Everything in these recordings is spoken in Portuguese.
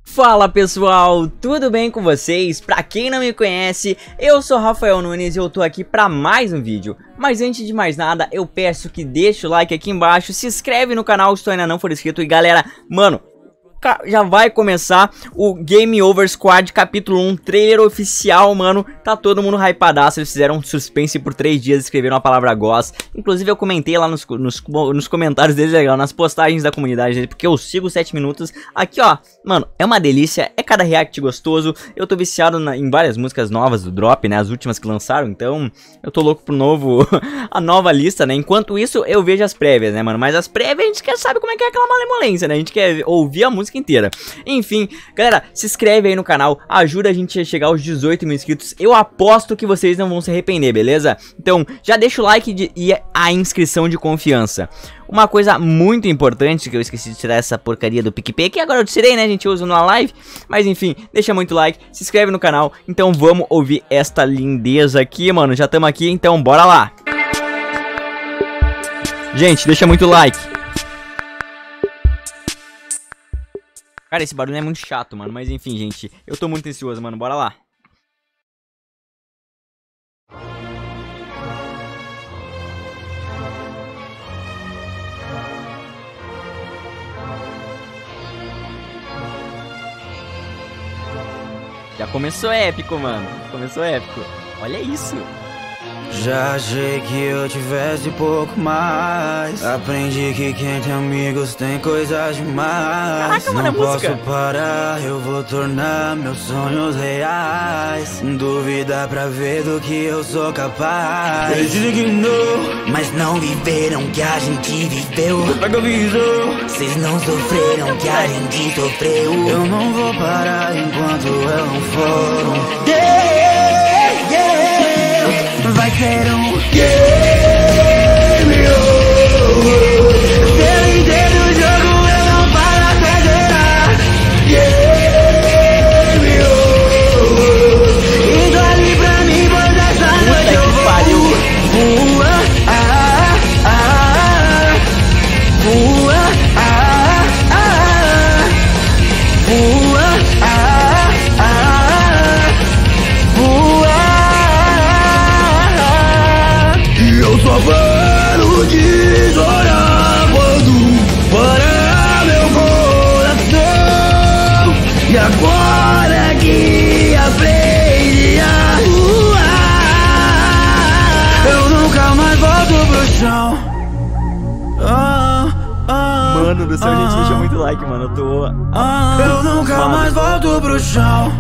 Fala pessoal, tudo bem com vocês? Pra quem não me conhece, eu sou Rafael Nunes e eu tô aqui pra mais um vídeo. Mas antes de mais nada, eu peço que deixe o like aqui embaixo, se inscreve no canal se tu ainda não for inscrito. E galera, mano, já vai começar o Game Over Squad capítulo 1, trailer oficial, mano. Tá todo mundo hypadaço, eles fizeram um suspense por 3 dias, escreveram a palavra Goss. Inclusive eu comentei lá nos comentários deles, legal, nas postagens da comunidade dele, porque eu sigo 7 minutos. Aqui ó, mano, é uma delícia, é cada react gostoso. Eu tô viciado em várias músicas novas do Drop, né, as últimas que lançaram. Então eu tô louco pro novo, a nova lista, né. Enquanto isso eu vejo as prévias, né, mano. Mas as prévias a gente quer saber como é que é aquela malemolência, né. A gente quer ouvir a música inteira. Enfim, galera, se inscreve aí no canal, ajuda a gente a chegar aos 18 mil inscritos. Eu aposto que vocês não vão se arrepender, beleza? Então, já deixa o like e a inscrição de confiança. Uma coisa muito importante que eu esqueci de tirar essa porcaria do PicPay, que agora eu tirei, né, gente, eu uso na live. Mas enfim, deixa muito like, se inscreve no canal. Então vamos ouvir esta lindeza aqui, mano. Já estamos aqui, então bora lá. Gente, deixa muito like. Cara, esse barulho é muito chato, mano. Mas enfim, gente, eu tô muito ansioso, mano. Bora lá. Já começou épico, mano. Começou épico. Olha isso. Já achei que eu tivesse pouco mais. Aprendi que quem tem amigos tem coisas demais. Caraca, mano, não posso música. parar, eu vou tornar meus sonhos reais. Duvida pra ver do que eu sou capaz. Eles dizem que não, mas não viveram o que a gente viveu. Vocês não sofreram o que a gente sofreu. Eu não vou parar enquanto eu não for um vai ser um game over. Se eu entendo o jogo, eu não paro até zerar. Game over. Indo ali pra mim, pois essa noite eu vou só paro de chorar quando parar meu coração. E agora que aprendi a voar, eu nunca mais volto pro chão. Mano do céu, gente, deixa muito like, mano. Eu tô... eu nunca mais volto pro chão.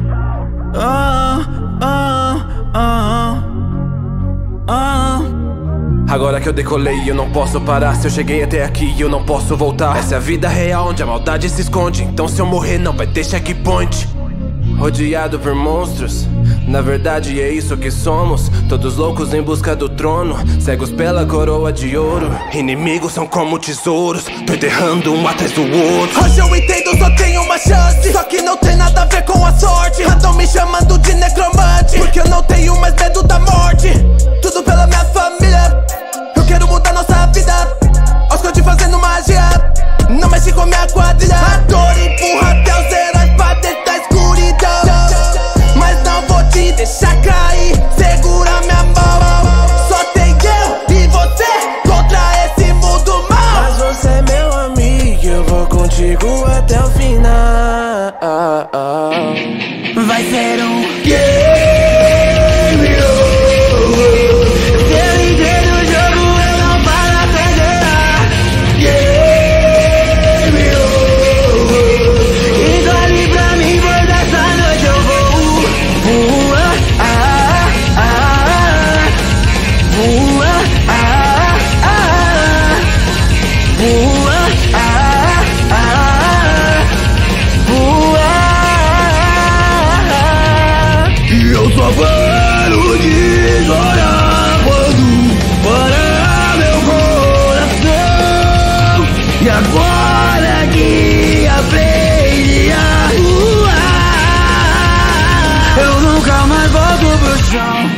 Agora que eu decolei, eu não posso parar. Se eu cheguei até aqui, eu não posso voltar. Essa é a vida real, onde a maldade se esconde. Então se eu morrer, não vai ter checkpoint. Rodeado por monstros, na verdade é isso que somos. Todos loucos em busca do trono, cegos pela coroa de ouro. Inimigos são como tesouros, tô enterrando um atrás do outro. Hoje eu entendo, só tenho uma chance, só que não tem nada a ver com a sorte. Andam me chamando de necromante, porque eu não tenho mais medo da morte. Tudo pela minha família, eu quero mudar nossa vida. Oscode fazendo magia, não mexe com minha quadrilha. A dor empurra até os heróis pra dentro da escuridão. Mas não vou te deixar cair, segura minha mão. Só tem eu e você contra esse mundo mal. Mas você é meu amigo, eu vou contigo até o final. Vai ser um game over. Se eu entendo o jogo, eu não paro até zerar. Game over. Indo ali pra mim, pois essa noite eu vou eu só paro de chorar quando parar meu coração. E agora que aprendi a voar, eu nunca mais volto pro chão.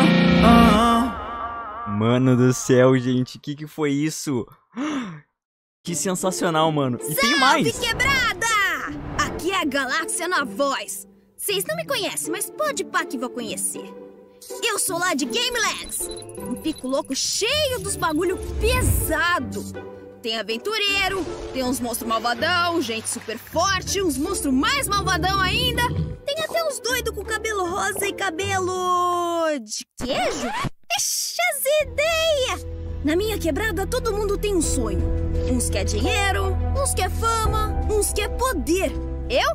Mano do céu, gente, que foi isso? Que sensacional, mano. E tem Salve, mais. quebrada! Aqui é a Galáxia na voz. Vocês não me conhecem, mas pode pá que vou conhecer. Eu sou lá de Gamelands, um pico louco cheio dos bagulho pesado. Tem aventureiro, tem uns monstros malvadão, gente super forte, uns monstros mais malvadão ainda. Tem até uns doidos com cabelo rosa e cabelo... de queijo? Ixi, as ideias! Na minha quebrada, todo mundo tem um sonho. Uns quer dinheiro, uns quer fama, uns quer poder. Eu?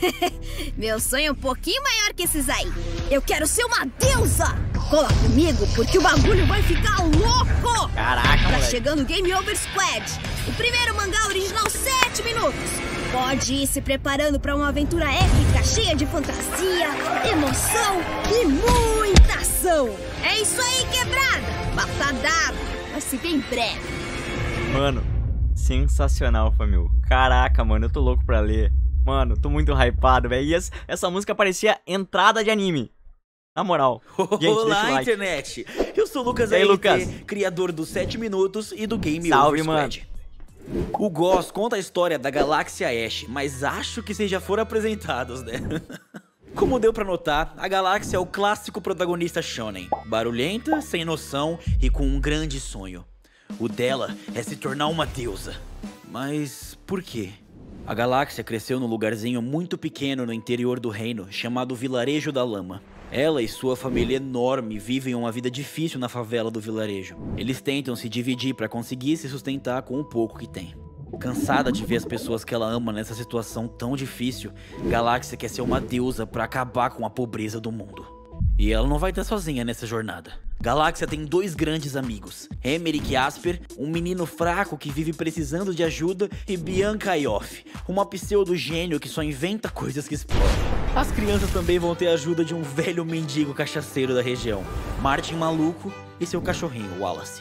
Meu sonho é um pouquinho maior que esses aí. Eu quero ser uma deusa! Cola comigo, porque o bagulho vai ficar louco! Caraca, Tá moleque. chegando o Game Over Squad, o primeiro mangá original 7 minutos. Pode ir se preparando pra uma aventura épica, cheia de fantasia, emoção e muita ação. É isso aí, quebrada! Papo tá dado, vai se ver em breve. Mano, sensacional, família. Caraca, mano, eu tô louco pra ler. Mano, tô muito hypado, velho. E essa música parecia entrada de anime. Na moral. Gente, deixa o Olá, like. internet! Eu sou o Lucas E aí, ART, Lucas? criador dos 7 minutos e do Game Salve, Over Squad. O Goss conta a história da Galáxia Ash, mas acho que vocês já foram apresentados, né? Como deu pra notar, a Galáxia é o clássico protagonista shonen. Barulhenta, sem noção e com um grande sonho. O dela é se tornar uma deusa. Mas por quê? A Galáxia cresceu num lugarzinho muito pequeno no interior do reino, chamado Vilarejo da Lama. Ela e sua família enorme vivem uma vida difícil na favela do vilarejo. Eles tentam se dividir para conseguir se sustentar com o pouco que tem. Cansada de ver as pessoas que ela ama nessa situação tão difícil, Galáxia quer ser uma deusa para acabar com a pobreza do mundo. E ela não vai estar sozinha nessa jornada. Galáxia tem dois grandes amigos, Emerick Asper, um menino fraco que vive precisando de ajuda, e Bianca Ayoff, uma pseudo-gênio que só inventa coisas que explodem. As crianças também vão ter a ajuda de um velho mendigo cachaceiro da região, Martin Maluco, e seu cachorrinho, Wallace.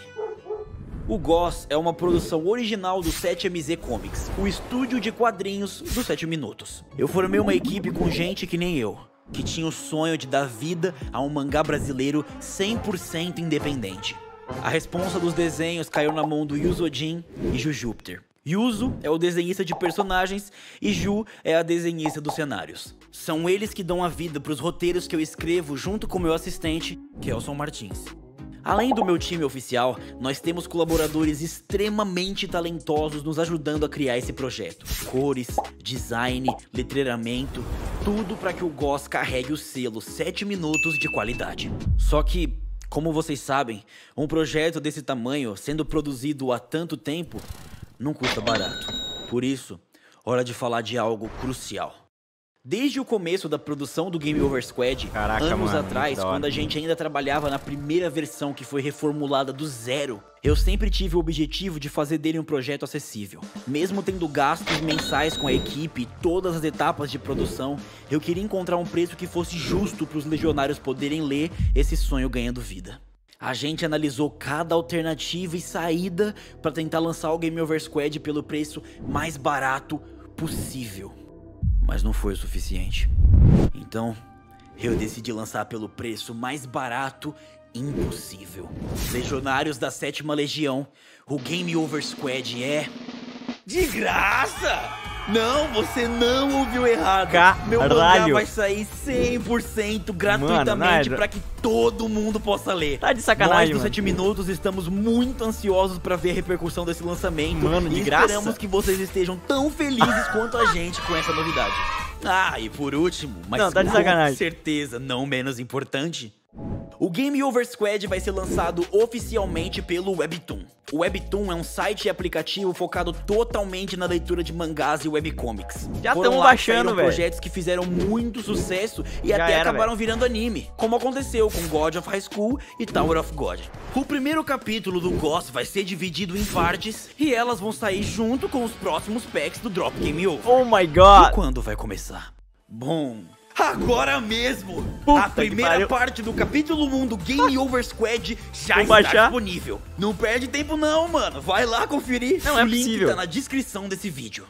O Goss é uma produção original do 7MZ Comics, o estúdio de quadrinhos dos 7 minutos. Eu formei uma equipe com gente que nem eu, que tinha o sonho de dar vida a um mangá brasileiro 100% independente. A responsa dos desenhos caiu na mão do Yuzo Jin e Ju Júpiter. Yuzo é o desenhista de personagens e Ju é a desenhista dos cenários. São eles que dão a vida para os roteiros que eu escrevo junto com meu assistente, Kelson Martins. Além do meu time oficial, nós temos colaboradores extremamente talentosos nos ajudando a criar esse projeto. Cores, design, letreiramento, tudo para que o Goss carregue o selo 7 minutos de qualidade. Só que, como vocês sabem, um projeto desse tamanho, sendo produzido há tanto tempo, não custa barato. Por isso, hora de falar de algo crucial. Desde o começo da produção do Game Over Squad, anos atrás, quando a gente ainda trabalhava na primeira versão que foi reformulada do zero, eu sempre tive o objetivo de fazer dele um projeto acessível. Mesmo tendo gastos mensais com a equipe e todas as etapas de produção, eu queria encontrar um preço que fosse justo para os legionários poderem ler esse sonho ganhando vida. A gente analisou cada alternativa e saída para tentar lançar o Game Over Squad pelo preço mais barato possível. Mas não foi o suficiente. Então, eu decidi lançar pelo preço mais barato impossível. Legionários da 7ª Legião, o Game Over Squad é... de graça! Não, você não ouviu errado. Meu mangá vai sair 100% gratuitamente para que todo mundo possa ler. Tá de sacanagem, Nós, nos 7 minutos, estamos muito ansiosos para ver a repercussão desse lançamento. Mano, de e graça. esperamos que vocês estejam tão felizes quanto a gente com essa novidade. Ah, e por último, mas não, tá de sacanagem. Com certeza não menos importante, o Game Over Squad vai ser lançado oficialmente pelo Webtoon. O Webtoon é um site e aplicativo focado totalmente na leitura de mangás e webcomics. Já estamos baixando, velho. Projetos que fizeram muito sucesso e até acabaram virando anime, como aconteceu com God of High School e Tower of God. O primeiro capítulo do Goss vai ser dividido em partes e elas vão sair junto com os próximos packs do Drop Game Over. Oh my god! E quando vai começar? Bom... agora mesmo! Puta a primeira parte do capítulo 1 do Game Over Squad já está disponível. Não perde tempo não, mano. Vai lá conferir. Não o é link possível. tá na descrição desse vídeo.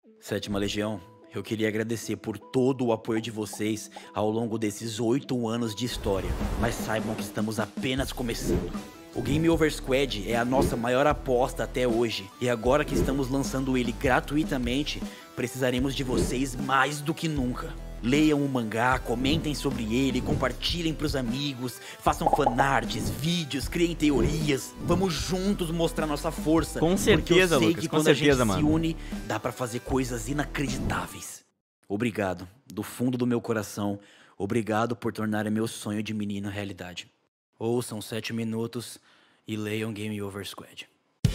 7ª Legião, eu queria agradecer por todo o apoio de vocês ao longo desses 8 anos de história. Mas saibam que estamos apenas começando. O Game Over Squad é a nossa maior aposta até hoje. E agora que estamos lançando ele gratuitamente, precisaremos de vocês mais do que nunca. Leiam o mangá, comentem sobre ele, compartilhem pros amigos, façam fanarts, vídeos, criem teorias. Vamos juntos mostrar nossa força. Com certeza, porque eu sei Lucas, que com quando certeza, a gente mano. se une, dá pra fazer coisas inacreditáveis. Obrigado, do fundo do meu coração. Obrigado por tornar meu sonho de menino realidade. Ouçam 7 minutos e leiam Game Over Squad.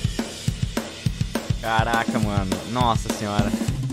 Caraca, mano. Nossa senhora.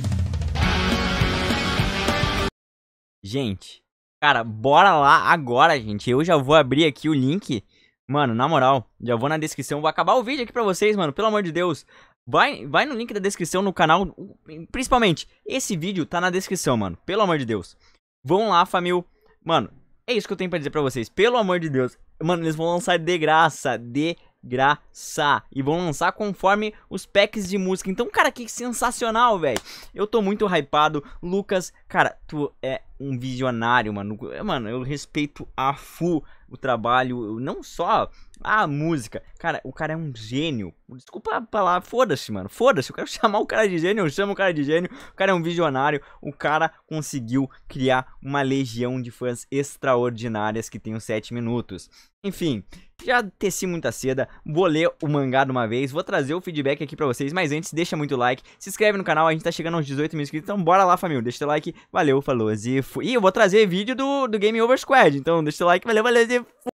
Gente, cara, bora lá agora, gente. Eu já vou abrir aqui o link. Mano, na moral, já vou na descrição. Vou acabar o vídeo aqui pra vocês, mano. Pelo amor de Deus. Vai no link da descrição no canal. Principalmente, esse vídeo tá na descrição, mano. Pelo amor de Deus. Vão lá, família. Mano, é isso que eu tenho pra dizer pra vocês. Pelo amor de Deus. Mano, eles vão lançar de graça. De graça. E vão lançar conforme os packs de música. Então, cara, que sensacional, velho. Eu tô muito hypado. Lucas, cara, tu é um visionário, mano. Mano, eu respeito a full o trabalho, não só a música. Cara, o cara é um gênio. Desculpa a palavra, foda-se, mano. Foda-se, eu quero chamar o cara de gênio, eu chamo o cara de gênio. O cara é um visionário. O cara conseguiu criar uma legião de fãs extraordinárias que tem os 7 minutos. Enfim, já teci muita seda. Vou ler o mangá de uma vez. Vou trazer o feedback aqui pra vocês. Mas antes, deixa muito like. Se inscreve no canal. A gente tá chegando aos 18 mil inscritos. Então bora lá, família. Deixa o like. Valeu, falou. E eu vou trazer vídeo do Game Over Squad. Então deixa o like. Valeu, valeu.